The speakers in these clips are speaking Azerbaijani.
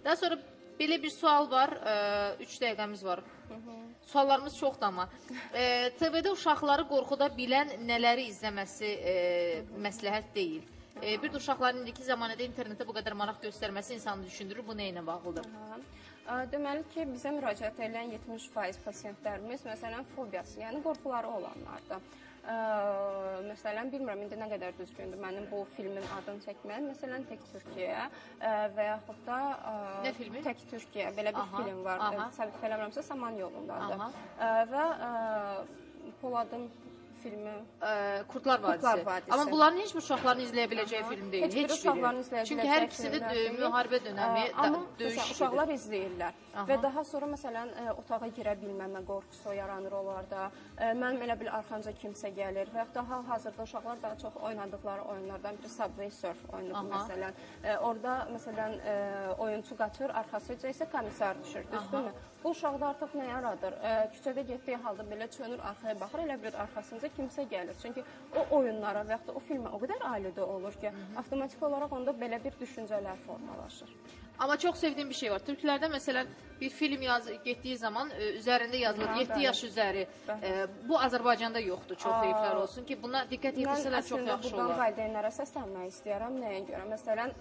Daha sonra belə bir sual var, 3 dəqiqəmiz var. Suallarımız çoxdur amma. TV-də uşaqları qorxuda bilən nələri izləməsi məsləhət deyil. Bir də uşaqların indiki zamanədə internetdə bu qədər maraq göstərməsi insanı düşündürür. Bu nə ilə bağlıdır? Deməli ki, bizə müraciət edən 70% pasiyentlərimiz, məsələn, fobiyası, yəni qorxuları olanlardır. Məsələn, bilmirəm, indi nə qədər düzgündür mənim bu filmin adını çəkməyəm. Məsələn, Tək Türkiyə və yaxud da nə filmi? Tək Türkiyə, belə bir film var. Səbit eləmirəmsə, Saman yolundadır. Və Poladın filmi Kurtlar Vadisi. Amma bunların heç bir uşaqların izləyə biləcəyi film deyil. Heç bir uşaqların izləyə biləcəyi film deyil. Çünki hər ikisi də müharibə dönəmi, döyüş işidir. Uşaqlar izləyirlər. Və daha sonra, məsələn, otağa girə bilməmə qorxusu yaranır onlarda. Mənim elə bil arxamca kimsə gəlir və daha hazırda uşaqlar daha çox oynadıqları oyunlardan biri Subway Surf oyunudur, məsələn. Orada, məsələn, oyunçu qaçır, arxasıca isə komissar düşür, düzdürmü? Bu uşaqda artıq nə yaradır? Küçədə getdiyi halda belə çönür, arxaya baxır, elə bir arxasınca kimsə gəlir. Çünki o oyunlara və yaxud da o filmə o qədər alədə olur ki, avtomatik olaraq onda belə bir düşüncələr formalaşır. Amma çox sevdiyim bir şey var. Türklərdə məsələn bir film getdiyi zaman üzərində yazılır 7 yaş üzəri. Bu Azərbaycanda yoxdur, çox heyflər olsun ki, buna diqqət yetirsələr çox yaxşı olar. Mən əslində buradan valideynlərə səslənmək istəyirəm. Nəyə görə? Məsələn,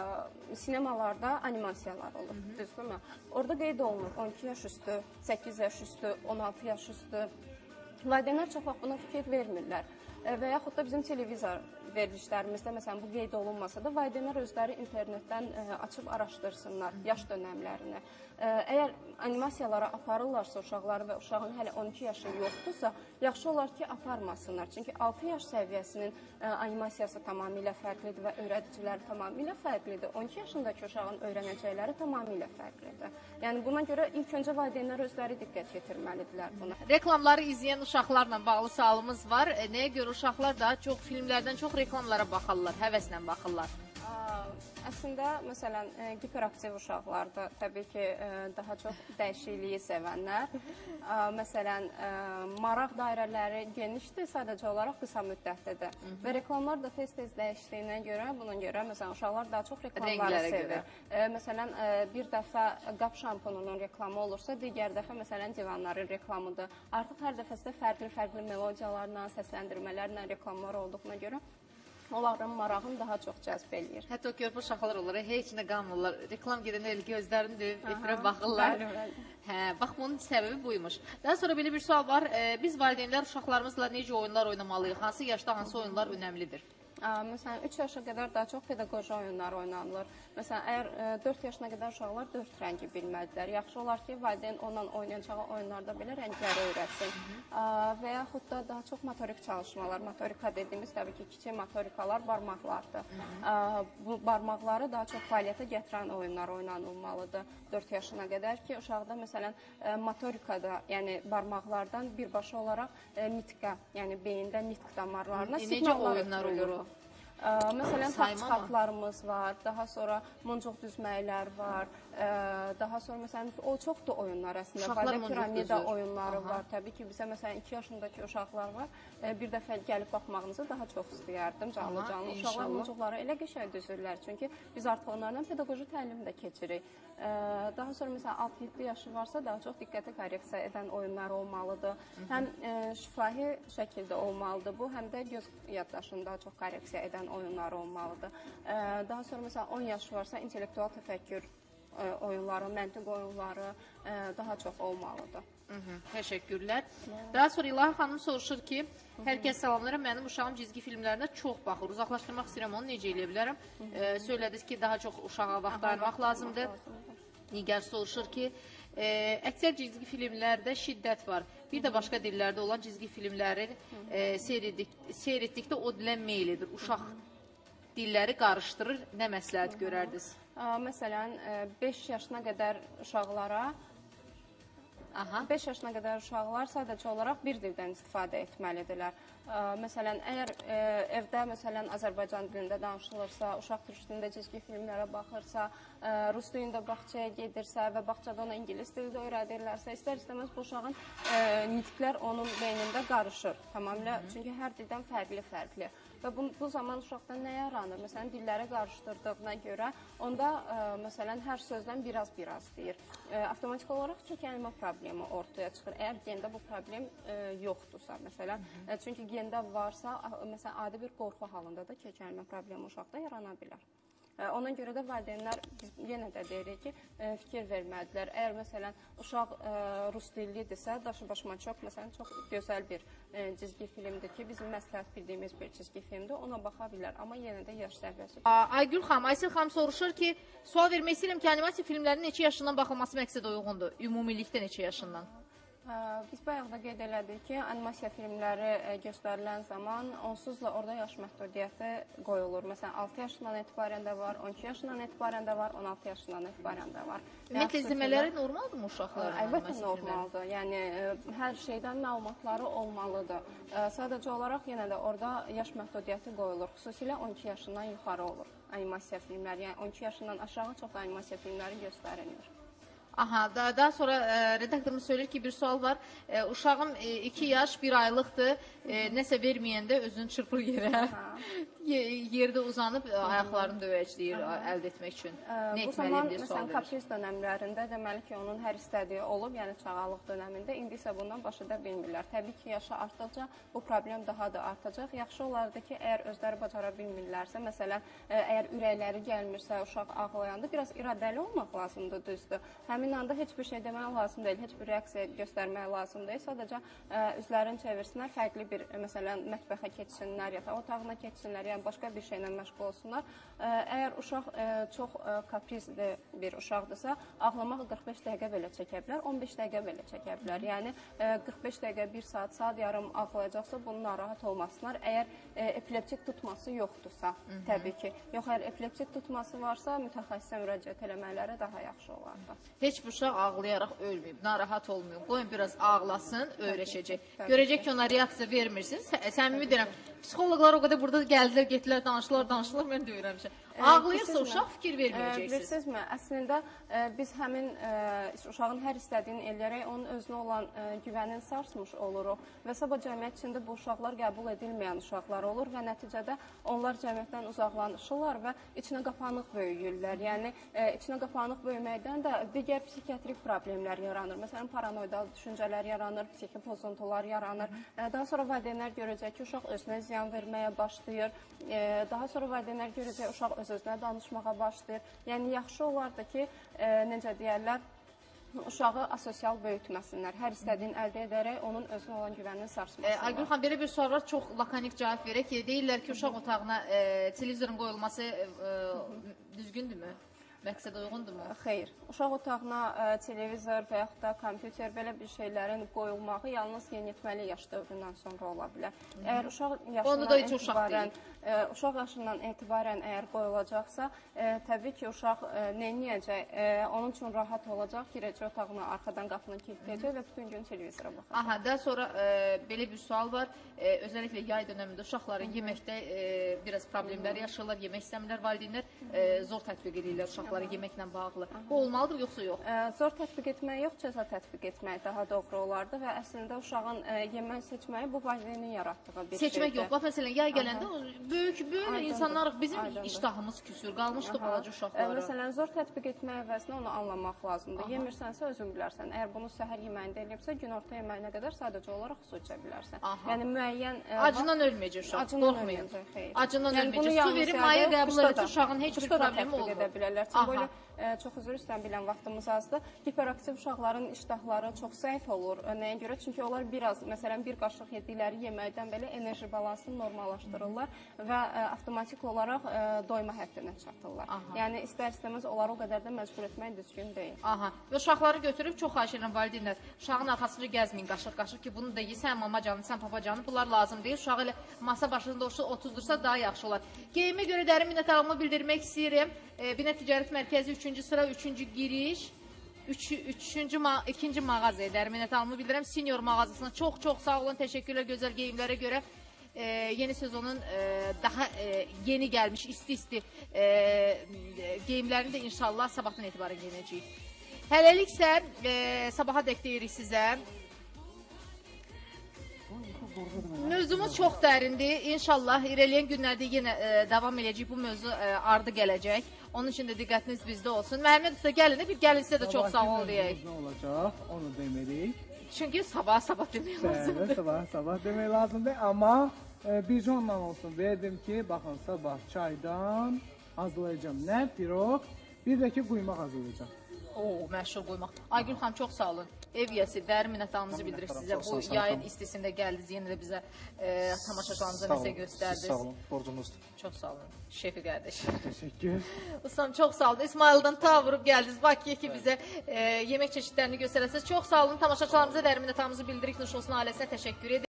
sinemalarda animasiyalar olur, düzdürmü? Orada qeyd olunur 12 yaş üstü, 8 yaş üstü, 16 yaş üstü. Valideynlər çox vaxt buna fikir vermirlər. Və yaxud da bizim televizor verilişlərimizdə, məsələn, bu qeyd olunmasa da, valideynlər özləri internetdən açıb araşdırsınlar yaş dönəmlərini. Əgər animasiyalara aparırlarsa uşaqları və uşağın hələ 12 yaşı yoxdursa, yaxşı olar ki, aparmasınlar. Çünki 6 yaş səviyyəsinin animasiyası tamamilə fərqlidir və öyrədiciləri tamamilə fərqlidir. 12 yaşındakı uşağın öyrənəcəkləri tamamilə fərqlidir. Yəni, buna görə ilk öncə valideynlər özləri diqqət yetirməlidirlər buna. Reklamları izləyən uşaqlarla bağlı sualımız var. Nəyə görə uşaqlar daha çox filmlərdən çox reklamlara baxırlar, həvəslə baxırlar? Əslində, məsələn, hiperaktiv uşaqlarda təbii ki, daha çox dəyişikliyi sevənlər. Məsələn, maraq dairələri genişdir, sadəcə olaraq qısa müddətlidir. Və reklamlar da tez-tez dəyişdiyinə görə, buna görə, məsələn, uşaqlar daha çox reklamları sevir. Məsələn, bir dəfə qab şampununun reklamı olursa, digər dəfə, məsələn, divanların reklamıdır. Artıq hər dəfəsində fərqli-fərqli melodiyalarla, səsləndirmələrlə reklamlar olduğuna görə onların marağını daha çox cəzb eləyir. Hətta o körpə uşaqlar olur, heç nə qalmırlar. Reklam gedəndə elə gözlərini döyüb, efirə baxırlar. Bax, bunun səbəbi buymuş. Daha sonra belə bir sual var. Biz valideynlər uşaqlarımızla necə oyunlar oynamalıyıq? Hansı yaşda hansı oyunlar önəmlidir? Məsələn, 3 yaşa qədər daha çox pedaqoji oyunlar oynanılır. Məsələn, əgər 4 yaşına qədər uşaqlar 4 rəngi bilməlidirlər. Yaxşı olar ki, valideyn onunla oynayacağı oyunlarda belə rəngləri öyrətsin. Və yaxud da daha çox motorik çalışmalar. Motorika dediyimiz təbii ki, kiçik motorikalar barmaqlardır. Bu barmaqları daha çox fəaliyyətə gətirən oyunlar oynanılmalıdır 4 yaşına qədər ki, uşaqda məsələn motorikada, yəni barmaqlardan birbaşa olaraq nitqə, yəni beyində nitq damarlarına siqnallar ötürülür. Məsələn, taxt çıxartlarımız var, daha sonra muncuq düzməklər var, daha sonra məsələn, o çoxdur oyunlar əslində. Fayda piramida oyunları var. Təbii ki, bizə məsələn 2 yaşındakı uşaqlar var. Bir dəfə gəlib baxmağınızı daha çox istəyərdim canlı-canlı. Uşaqlar muncuqları elə qəşəng düzürlər. Çünki biz artıq onlarla pedaqoji təlim də keçirik. Daha sonra məsələn 6-7 yaşı varsa daha çox diqqəti korreksiya edən oyunlar olmalıdır. Həm şifahi şəkildə olmalıdır bu, həm də göz yaddaşını daha çox korreksiya edən oyunlar olmalıdır. Daha sonra məsələn 10 yaş varsa intellektual təfəkkür oyunları, məntiq oyunları daha çox olmalıdır. Təşəkkürlər. Daha sonra İlahi xanım soruşur ki, hər kəs salamlayıram, mənim uşağım cizgi filmlərinə çox baxır. Uzaqlaşdırmaq istəyirəm, onu necə eləyə bilərəm? Söylədiniz ki, daha çox uşağa vaxt ayırmaq lazımdır. Nigar soruşur ki, əksər cizgi filmlərdə şiddət var. Bir də başqa dillərdə olan cizgi filmləri seyr etdikdə o dilə meyl edir. Uşaq dilləri qarışdırır. Nə məsləhət görərdiniz? Məsələn, 5 yaşına qədər uşaqlara 5 yaşına qədər uşaqlar sadəcə olaraq bir dildən istifadə etməlidirlər. Məsələn, əgər evdə məsələn Azərbaycan dilində danışılırsa, uşaq türk dilində cizgi filmlərə baxırsa, rus dilində bağçaya gedirsə və bağçada ona ingilis dilində öyrədirlərsə, istər-istəməz bu uşağın nitqlər onun beynində qarışır. Tamamilə, çünki hər dildən fərqli-fərqli. Və bu zaman uşaqda nə yaranır? Məsələn, dilləri qarışdırdığına görə, onda məsələn, hər sözdən biraz deyir. Avtomatik olaraq kəkəlmə problemi ortaya çıxır. Əgər gendə bu problem yoxdursa, məsələn, çünki gendə varsa, məsələn, adi bir qorxu halında da kəkəlmə problemi uşaqda yarana bilər. Ona görə də valideynlər, biz yenə də deyirik ki, fikir verməlidirlər. Əgər, məsələn, uşaq rus dillidirsə, daşı başıma məsələn, çox gözəl bir cizgi filmdir ki, bizim məsləhət bildiyimiz bir cizgi filmdir, ona baxa bilər. Amma yenə də yaş səviyyəsi. Aygül xanım, Aysel xanım soruşur ki, sual vermək istəyirəm ki, animasiya filmlərinin neçə yaşından baxılması məqsədə uyğundur? Ümumilikdə neçə yaşından? Biz bayaq da qeyd elədik ki, animasiya filmləri göstərilən zaman onsuzla orada yaş məhdudiyyəti qoyulur. Məsələn, 6 yaşından etibarən də var, 12 yaşından etibarən də var, 16 yaşından etibarən də var. Ümumiyyətlə izləmələri normaldır mı uşaqların? Əlbəttə normaldır. Yəni, hər şeydən məlumatları olmalıdır. Sadəcə olaraq yenə də orada yaş məhdudiyyəti qoyulur. Xüsusilə 12 yaşından yuxarı olur animasiya filmləri. Yəni, 12 yaşından aşağı çox animasiya filmləri göstərilmir. Aha, daha sonra redaktorumuz söyləyir ki, bir sual var. Uşağım 2 yaş, 1 aylıqdır. Nəsə verməyəndə özünü çırpır yerə. Yerdə uzanıb ayaqlarını döyəcləyir əldə etmək üçün. Nə etməliyim deyə sual verir. Bu zaman, məsələn, kapriz dönəmlərində deməli ki, onun hər istədiyi olub, yəni çağalıq dönəmində. İndi isə bundan baş edə bilmirlər. Təbii ki, yaşı artdıqca bu problem daha da artacaq. Yaxşı olardı ki, əgər özləri bacara bilmirlərsə, məsələn, əgər ürəkləri gəlmirsə, uşaq ağlayanda biraz iradəli olmaq lazımdır, düzdür. Həmin anda heç bir şey demək lazım deyil, heç bir reaksiya göstərmək lazım deyil. Sadəcə üzlərini çevirsinlər, fərqli bir, məsələn, mətbəxə keçsinlər, yataq otağına keçsinlər, yəni başqa bir şeylə məşğul olsunlar. Əgər uşaq çox kaprizli bir uşaqdırsa, ağlamaq 45 dəqiqə belə çəkə bilər, 15 dəqiqə belə çəkə bilər. Yəni 45 dəqiqə, 1 saat, saat yarım ağlayacaqsa, bunu narahat olmasınlar. Əgər epileptik tutması yoxdursa, təbii ki. Yox, əgər epileptik tutması varsa, mütəxəssisə müraciət eləmələri daha yaxşı olardı. Heç bir uşaq ağlayaraq ölməyib, narahat olmuyor. Qoyun biraz ağlasın, öyrəşəcək. Görəcək ki, ona reaksiya vermirsiniz. Səmimi deyirəm, psixologlar o qədər burada gəldilər, getdilər, danışdılar, mən də öyrənmişəm. Ağlayırsa uşaq fikir verməyəcəksiniz. Bilirsinizmi, əslində biz həmin uşağın hər istədiyini eləyərək onun özünə olan güvənin sarsmış oluruq və sabah cəmiyyət içində bu uşaqlar qəbul edilməyən uşaqlar olur və nəticədə onlar cəmiyyətdən uzaqlaşırlar və içinə qapanıq böyüyürlər. Yəni, içinə qapanıq böyüməkdən də digər psixiatrik problemlər yaranır. Məsələn, paranoidal düşüncələr yaranır, psixi pozuntular yaranır. Daha sonra valideynlər görəcək ki, uşaq özünə ziyan verməyə başlayır. Daha sonra valideynlər görəcək, uşaq öz-özünə danışmağa başlayır. Yəni, yaxşı olardı ki, necə deyərlər, uşağı asosial böyütməsinlər. Hər istədiyin əldə edərək onun özünə olan güvənini sarsmasınlar. Aygül xanım, belə bir sual var, çox lakanik cavab verək ki, deyirlər ki, uşaq otağına televizorun qoyulması düzgündürmü? Məqsədə uyğundurmu? Xeyr. Uşaq otağına televizor və yaxud da kompüter belə bir şeylərin qoyulmağı yalnız yeniyetməli yaş dövründən sonra ola bilər. Əgər uşaq yaşından etibarən əgər qoyulacaqsa, təbii ki, uşaq neyniyəcək? Onun üçün rahat olacaq, girəcək otağına, arxadan qapını kilitləyəcək və bütün gün televizora baxacaq. Aha, daha sonra belə bir sual var. Özəlliklə yay dönəmində uşaqların yeməkdə biraz problemlər yaşayırlar, yemək istəmirlər, valideynlər zor tətbiq edirlər uşaqları yeməklə bağlı. Bu olmalıdır, yoxsa yox? Zor tətbiq etmək yox, cəza tətbiq etmək daha doğru olardı və əslində uşağın yemək seçməyi bu valideynin yaratdığı bir şeydir. Seçmək yox. Məsələn, yay gələndə böyük insanlarıq, bizim iştahımız küsür, qalmışdıq balaca uşaqlara. Məsələn, zor tətbiq etmək əvəzinə onu anlamaq lazımdır. Yemirsənsə, özün bilərsən. Əgər bunu səhər yeməyində eləyibsə, günorta yeməyinə qədər sadəcə olaraq su içə bilərsən. Yəni, müəyyən... Acından ölməyəcək uşaq, qorxmayın. Acından ölməyəcək. Su verib, maya qəbul edəcək, uşağın heç bir problemi olmur. Çox üzr istəyirəm, bilən vaxtımız azdır. Hiperaktiv uşaqların iştahları çox zəif olur. Nəyə görə? Çünki onlar biraz, məsələn, bir qaşıq yedikləri yeməkdən belə enerji balansını normallaşdırırlar və avtomatik olaraq doyma həddinə çatırlar. Yəni, istər-istəməz onları o qədər də məcbur etmək düzgün deyil. Və uşaqları götürüb, çox xahiş edirəm valideynlər, uşağın arxasınca gəzməyin, qaşıq-qaşıq ki, bunu da sən mama canı, sən papa canı, bunlar lazım deyil. Uşağı elə masa başında oturdursa daha yaxşı olar. Geyimə görə dərin minnətdarlığımı bildirmək istəyirəm. Binət Ticarət Mərkəzi 3-cü sıra, 3-cü giriş, 2-ci mağazaya dərin minnətdarlığımı bildirəm. Senior mağazasına çox-çox sağ olun, təşəkkürlər gözəl geyimlərə görə. Yeni sezonun daha yeni gəlmiş, isti-isti geyimlərini də inşallah sabahdan etibarən geyinəcəyik. Hələliksə sabaha dək deyirik sizə. Mövzumuz çox dərindir. İnşallah irəliyən günlərdə yenə davam eləyəcək. Bu mövzu ardı gələcək. Onun üçün də diqqətiniz bizdə olsun. Məhəmməd usta gəlin, bir gəlin sizə də çox sağ ol deyək. Nə olacaq, onu demərik. Çünki sabah demək lazımdır. Sabah demək lazımdır. Amma bircə ondan olsun verdim ki, baxın, sabah çaydan hazırlayacağım. Nə? Pirog, bir də ki, quymaq hazırlayacağım. Oo, məşhur quymaq. Aygül xanım, çox sağ olun. Ev yiyəsi, dərin minnətdarlığımızı bildiririk sizə. Bu yayın istisində gəldiniz, yenə də bizə tamaşaçılarımıza nəsə göstərdiniz. Sağ olun, borcunuzdur. Çox sağ olun, şefi qardaş. Təşəkkür. Ustam, çox sağ olun. İsmail'dan ta vurub gəldiniz Bakıya ki, bizə yemək çeşidlərini göstərəsiniz. Çox sağ olun, tamaşaçılarımıza dərin minnətdarlığımızı bildiririk. Nuş olsun ailəsinə təşəkkür edirik.